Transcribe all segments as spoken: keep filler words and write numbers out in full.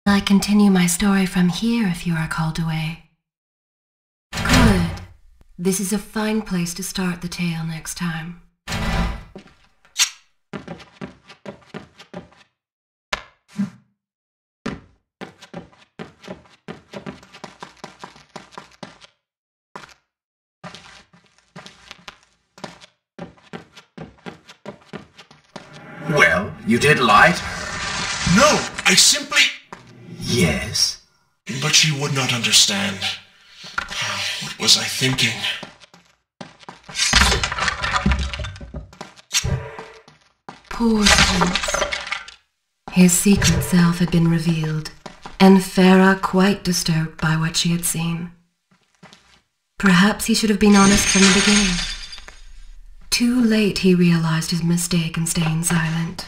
I continue my story from here if you are called away? Good. This is a fine place to start the tale next time. Well, you did lie to her. No, I simply... Yes. But she would not understand. What was I thinking? Poor Prince. His secret self had been revealed, and Farah quite disturbed by what she had seen. Perhaps he should have been honest from the beginning. Too late he realized his mistake in staying silent.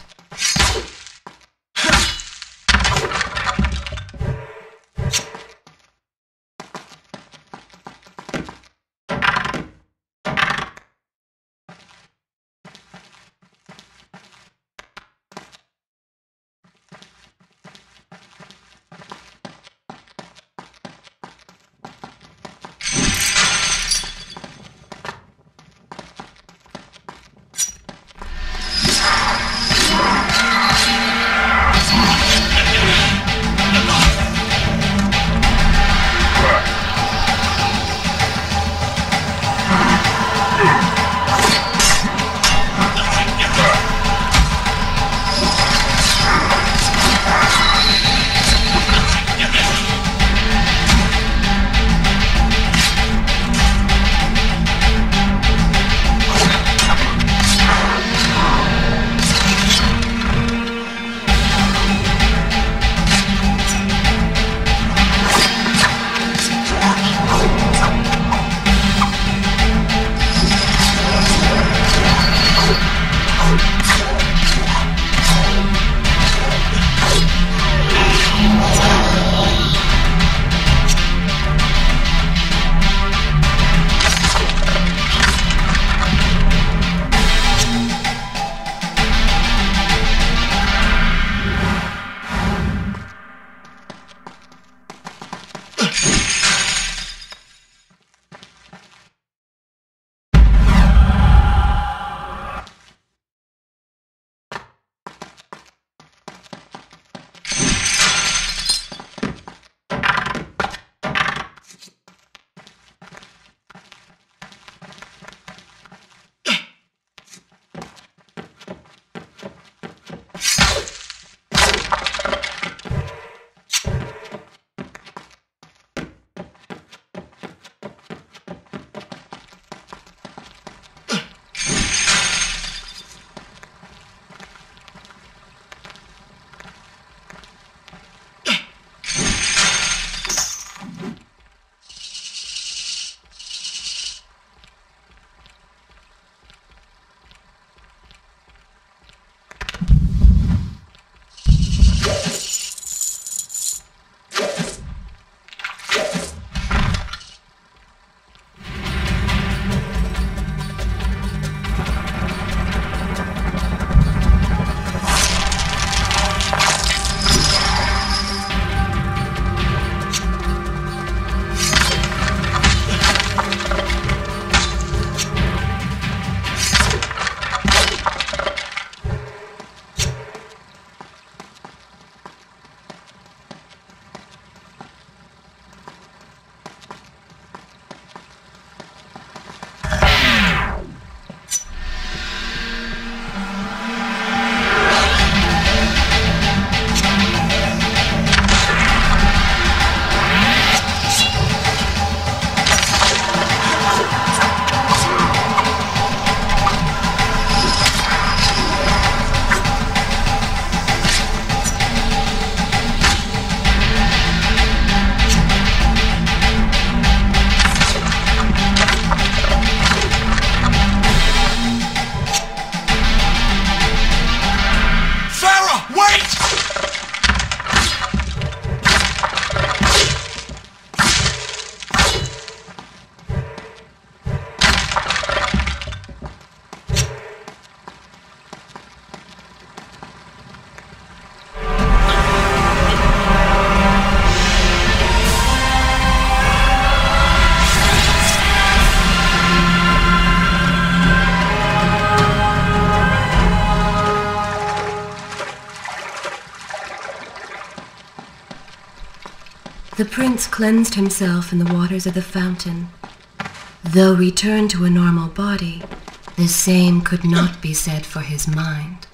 The prince cleansed himself in the waters of the fountain. Though returned to a normal body, the same could not be said for his mind.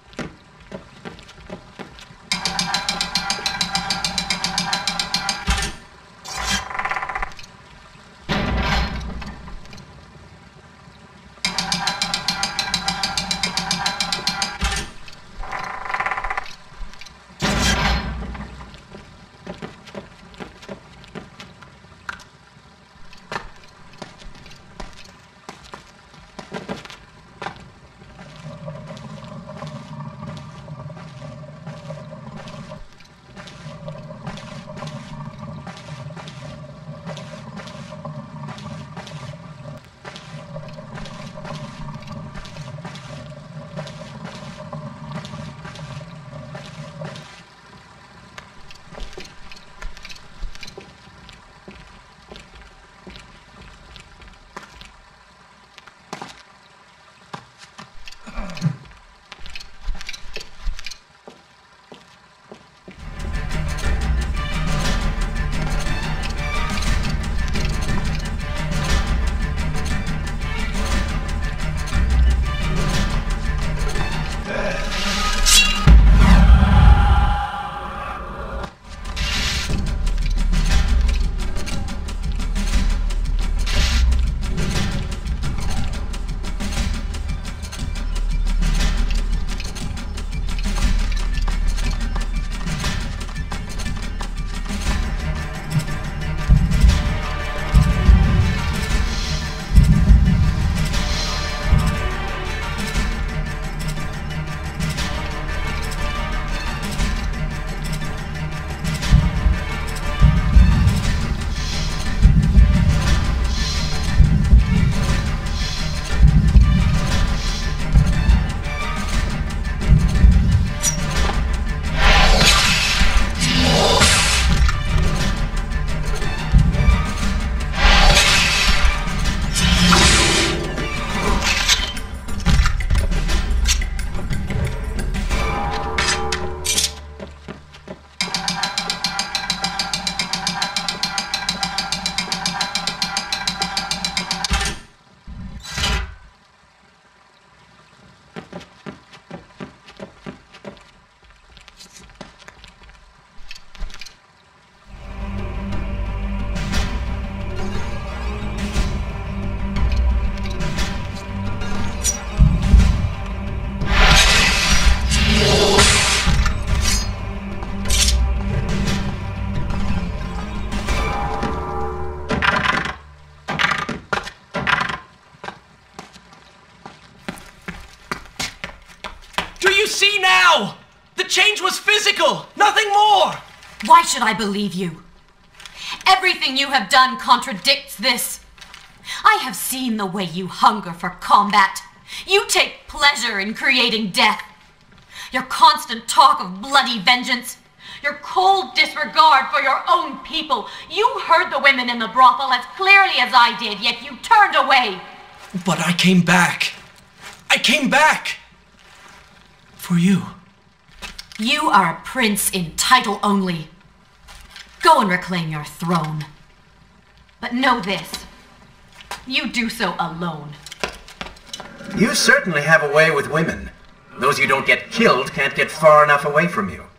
See now! The change was physical, nothing more! Why should I believe you? Everything you have done contradicts this. I have seen the way you hunger for combat. You take pleasure in creating death. Your constant talk of bloody vengeance. Your cold disregard for your own people. You heard the women in the brothel as clearly as I did, yet you turned away. But I came back. I came back! For you. You are a prince in title only. Go and reclaim your throne. But know this. You do so alone. You certainly have a way with women. Those who don't get killed can't get far enough away from you.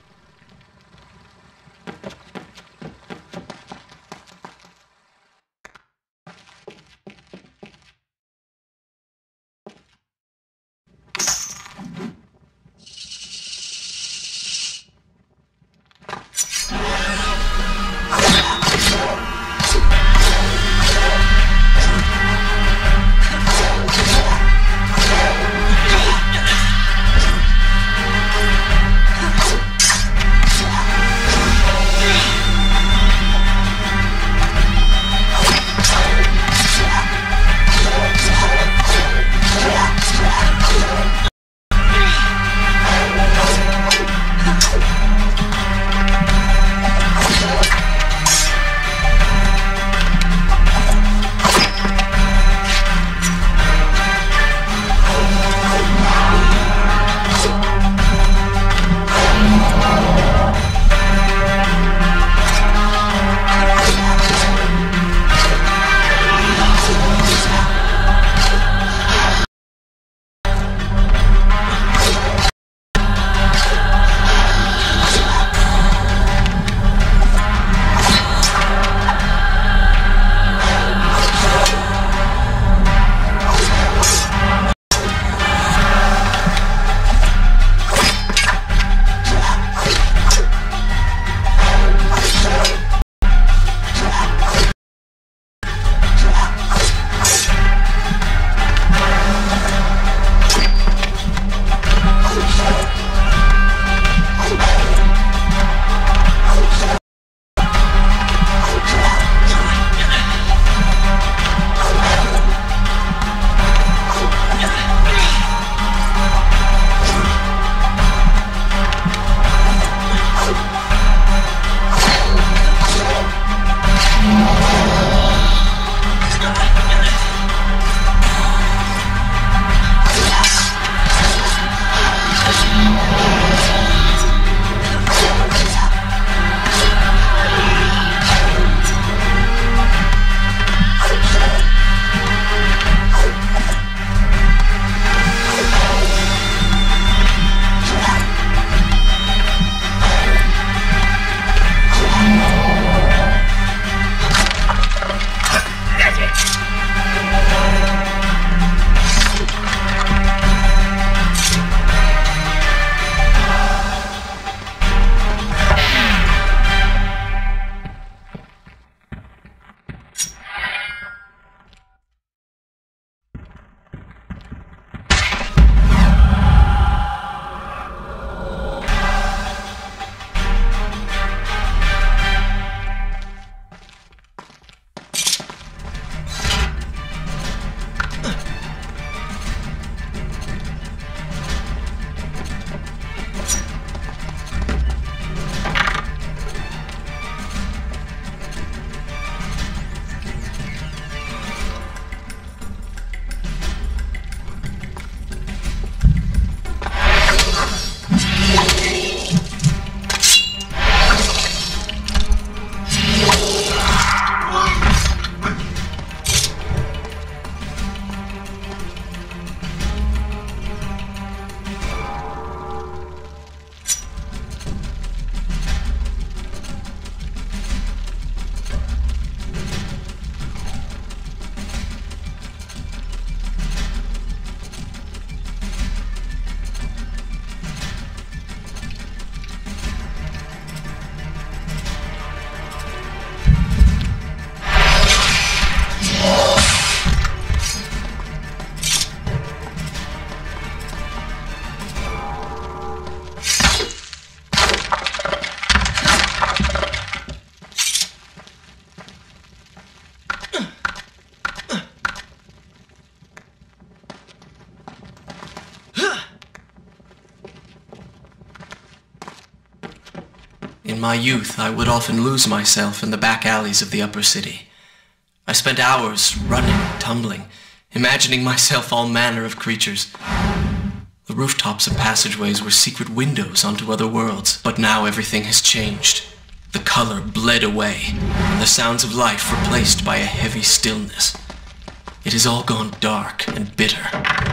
In my youth, I would often lose myself in the back alleys of the upper city. I spent hours running, tumbling, imagining myself all manner of creatures. The rooftops and passageways were secret windows onto other worlds, but now everything has changed. The color bled away, and the sounds of life replaced by a heavy stillness. It has all gone dark and bitter.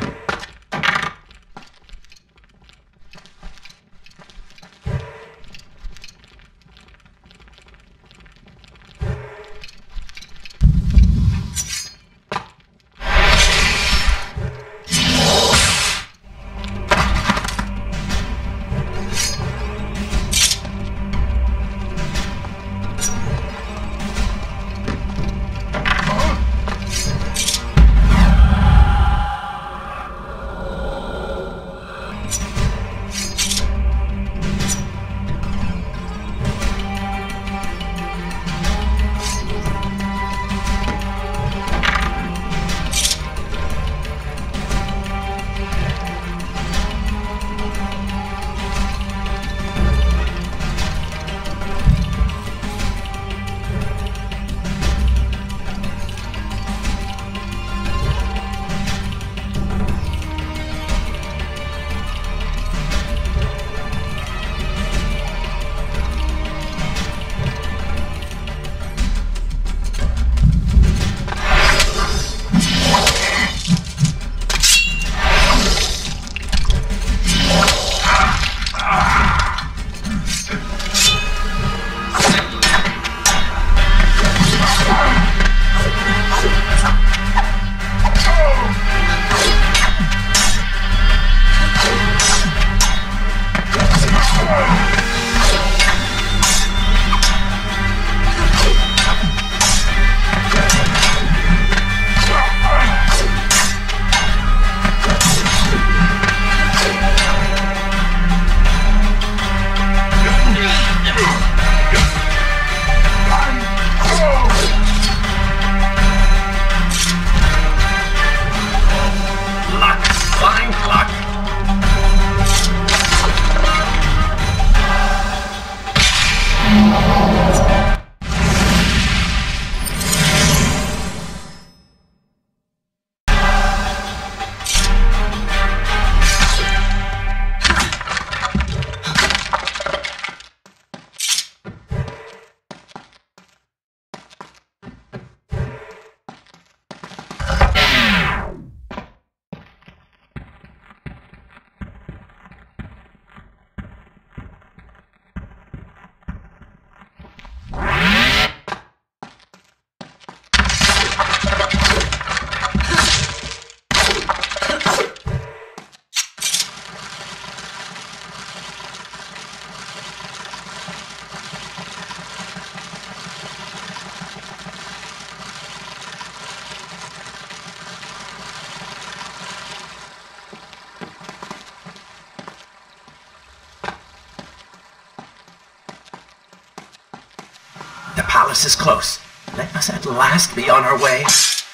The palace is close. Let us at last be on our way.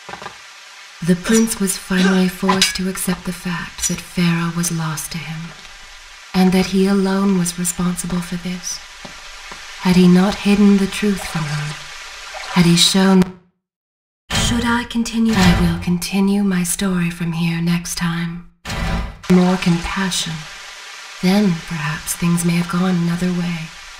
The prince was finally forced to accept the fact that Farah was lost to him, and that he alone was responsible for this. Had he not hidden the truth from her, had he shown... Should I continue? I will continue my story from here next time. More compassion. Then, perhaps, things may have gone another way.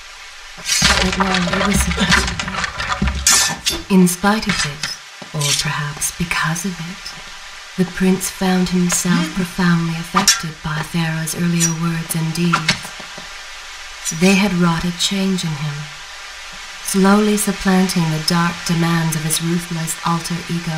But now it was supposed to be. In spite of this, or perhaps because of it, the prince found himself profoundly affected by Farah's earlier words and deeds. They had wrought a change in him, slowly supplanting the dark demands of his ruthless alter ego.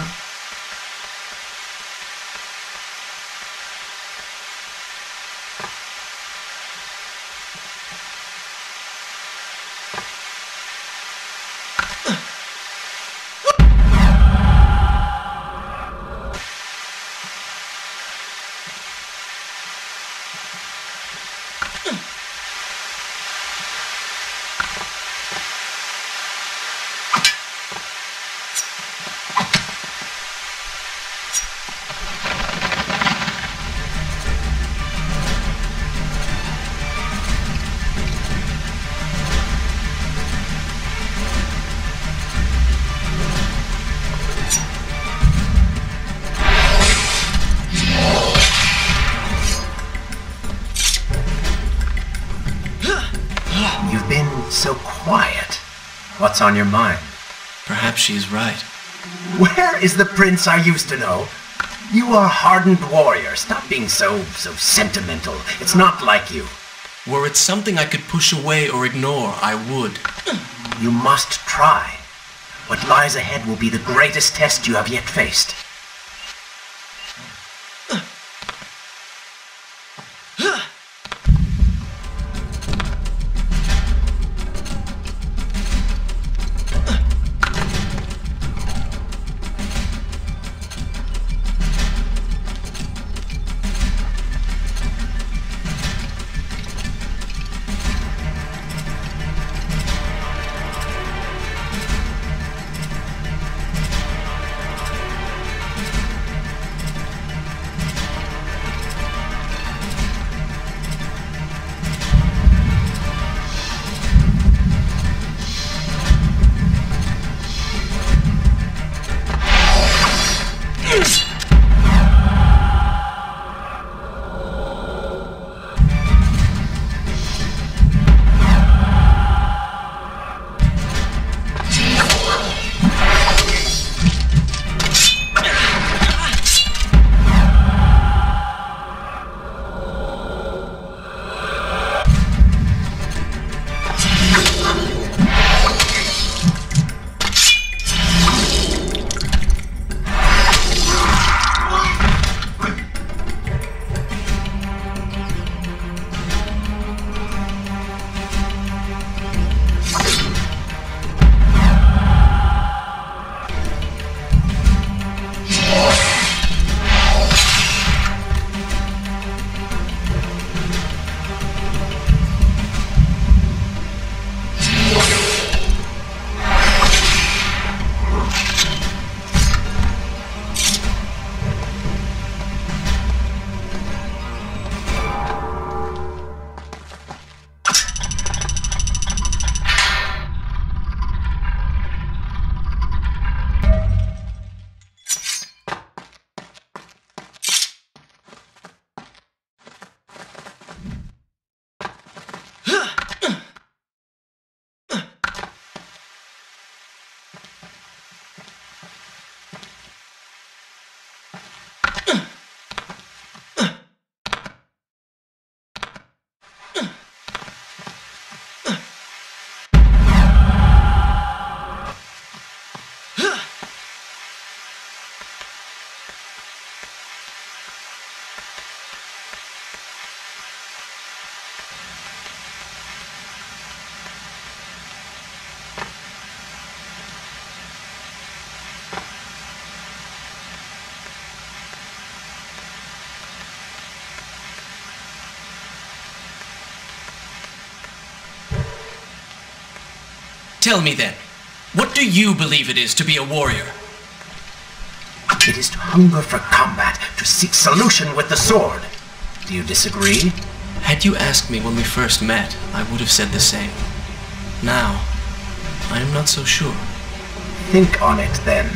What's on your mind? Perhaps she is right. Where is the prince I used to know? You are a hardened warrior. Stop being so, so sentimental. It's not like you. Were it something I could push away or ignore, I would. You must try. What lies ahead will be the greatest test you have yet faced. Tell me then, what do you believe it is to be a warrior? It is to hunger for combat, to seek solution with the sword. Do you disagree? Had you asked me when we first met, I would have said the same. Now, I am not so sure. Think on it then.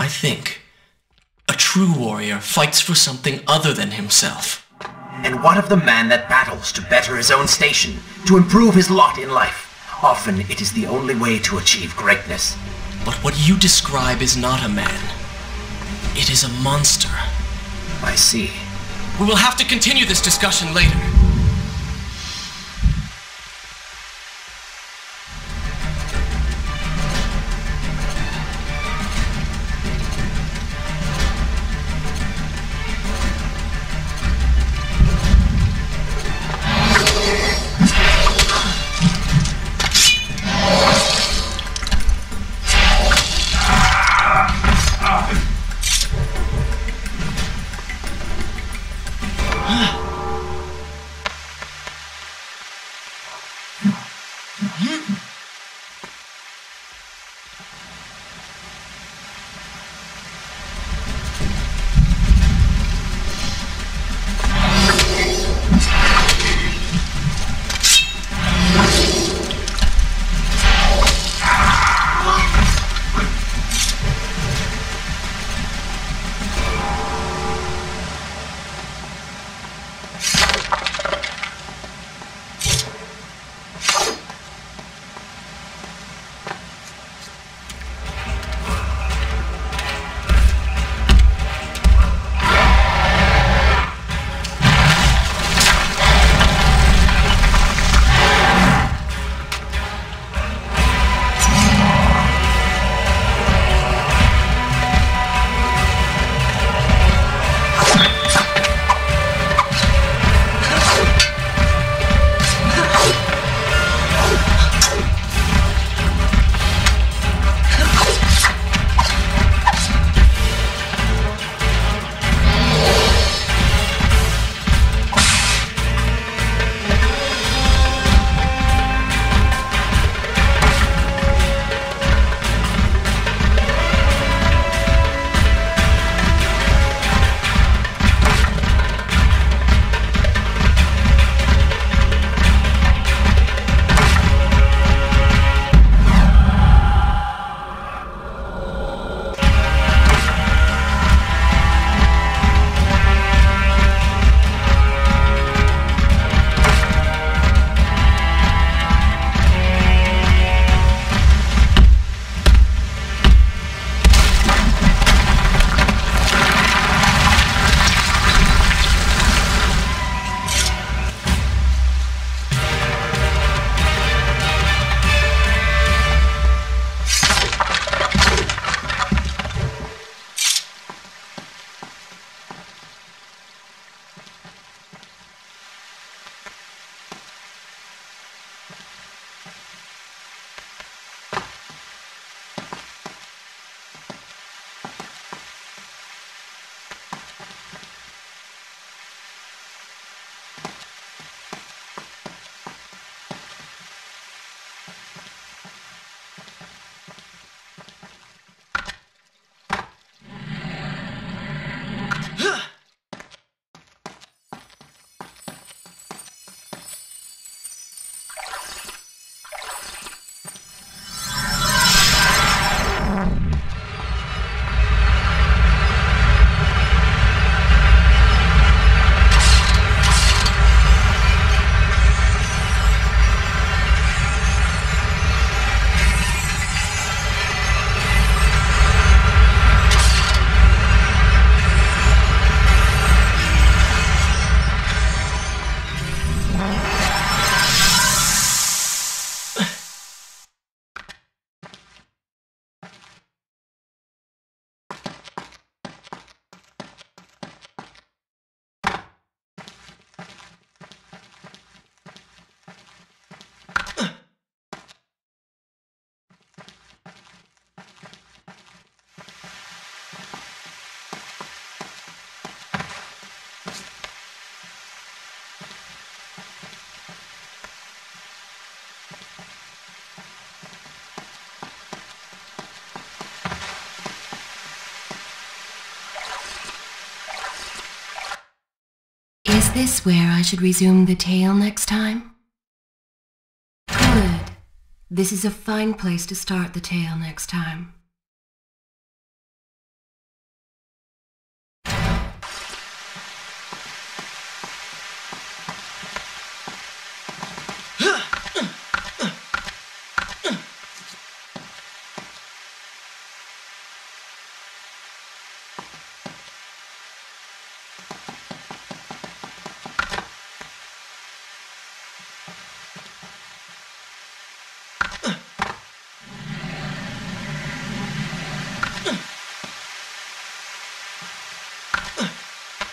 I think a true warrior fights for something other than himself. And what of the man that battles to better his own station, to improve his lot in life? Often it is the only way to achieve greatness. But what you describe is not a man. It is a monster. I see. We will have to continue this discussion later. Is this where I should resume the tale next time? Good. This is a fine place to start the tale next time.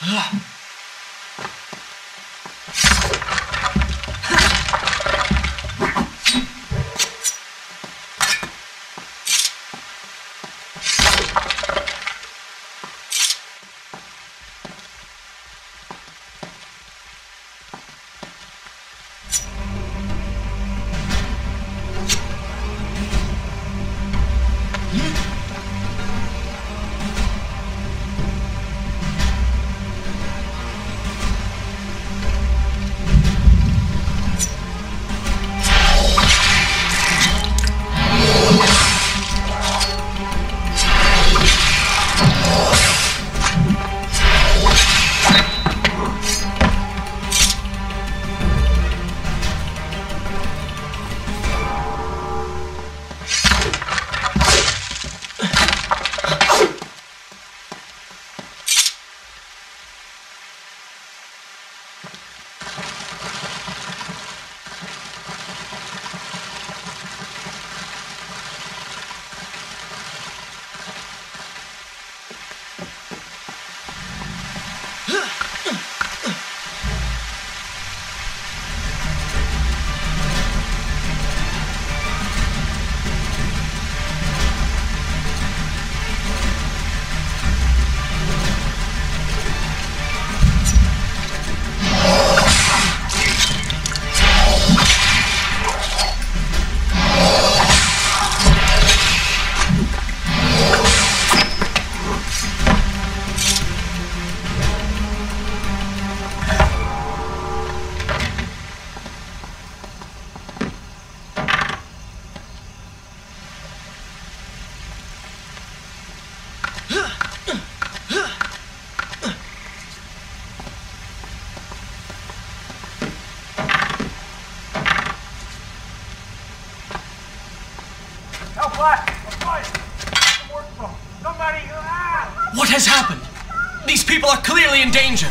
What has happened? These people are clearly in danger.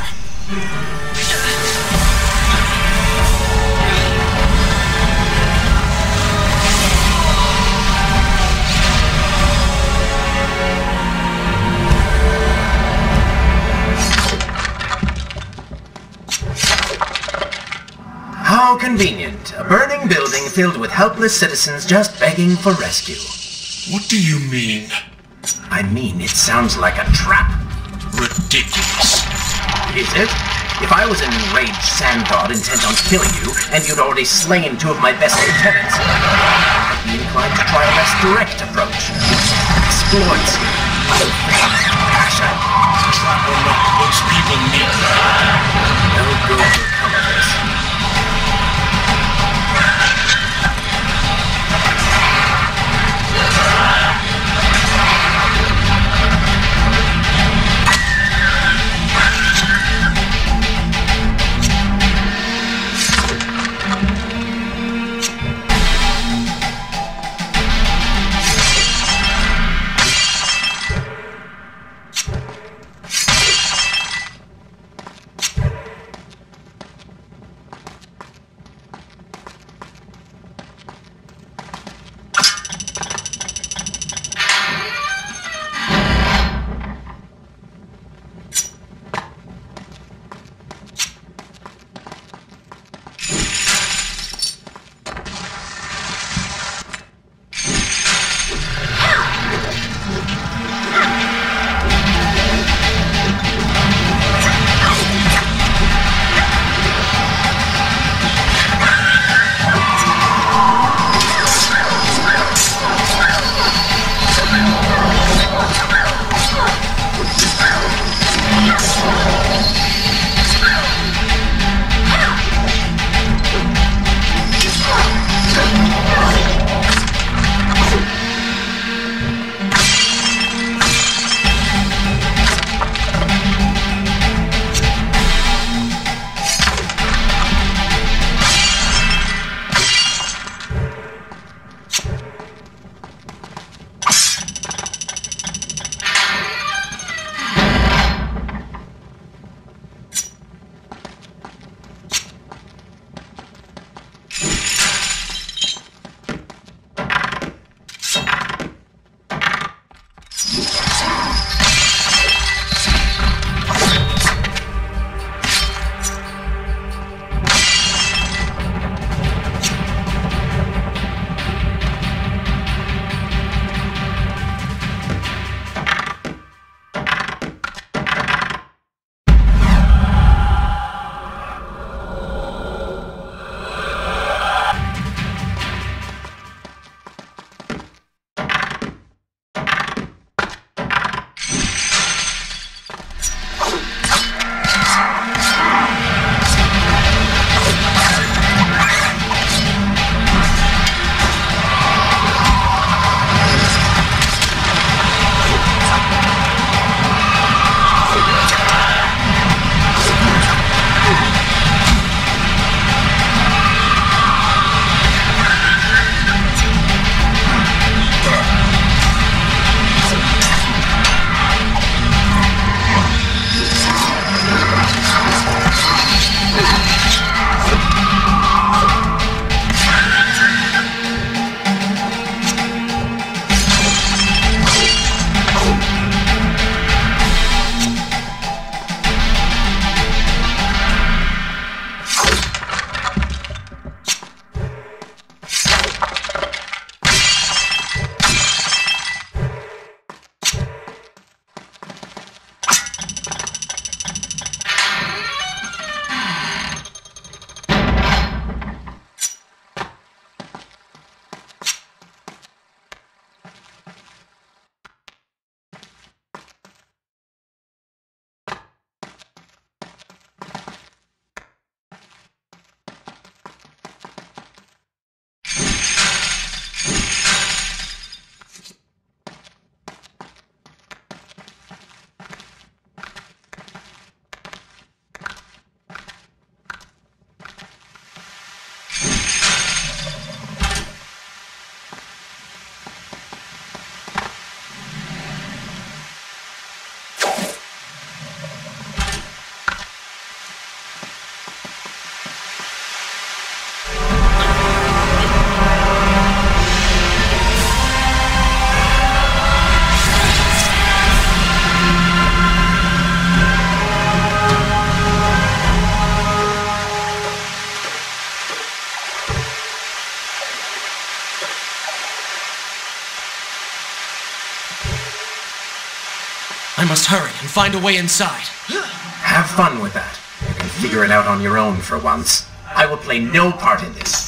How convenient. A burning building filled with helpless citizens just begging for rescue. What do you mean? I mean, it sounds like a trap. Ridiculous. Is it? If I was an enraged sand god intent on killing you, and you'd already slain two of my best lieutenants, I'd be inclined to try a less direct approach. Exploits. Passion. Trap or not, most people need. No good will come of this. must hurry and find a way inside. Have fun with that. You can figure it out on your own for once. I will play no part in this.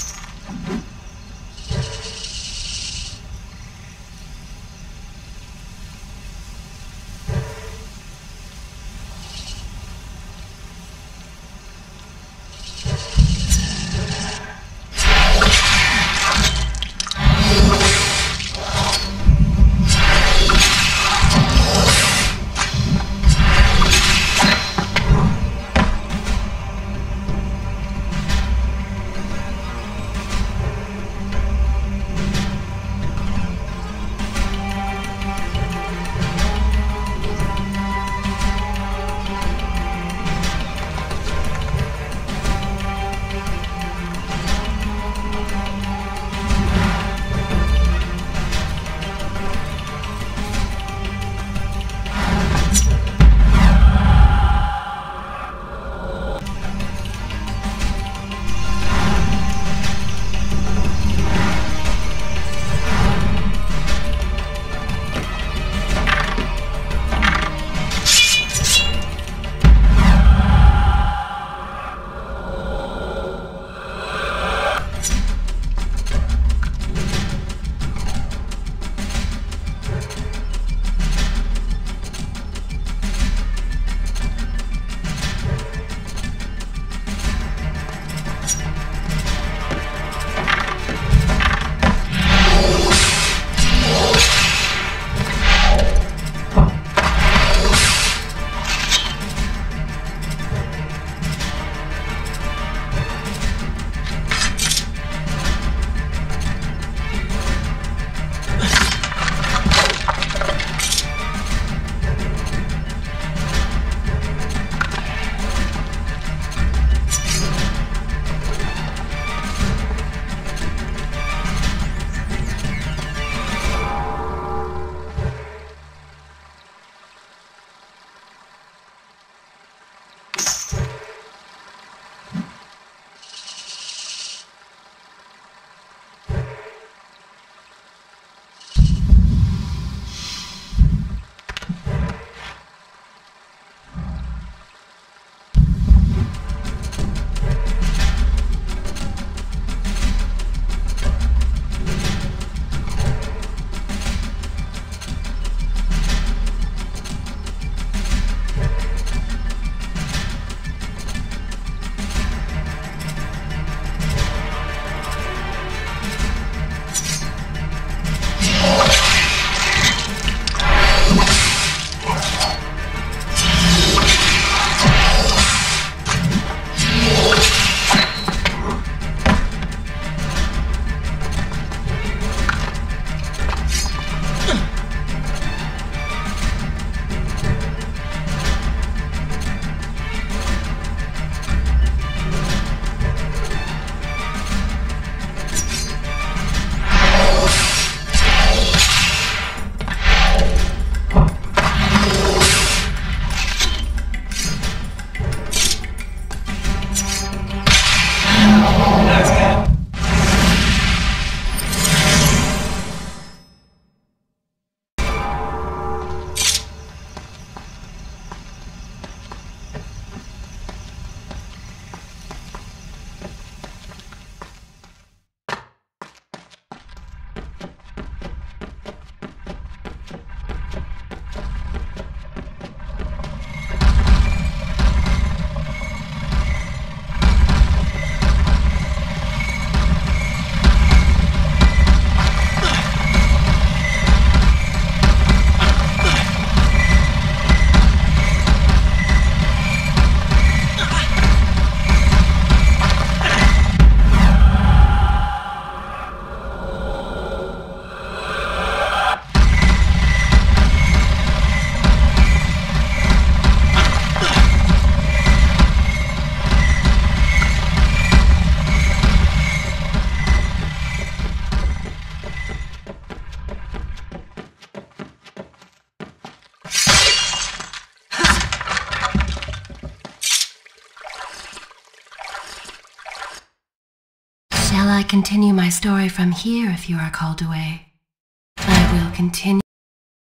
Shall I continue my story from here if you are called away? I will continue.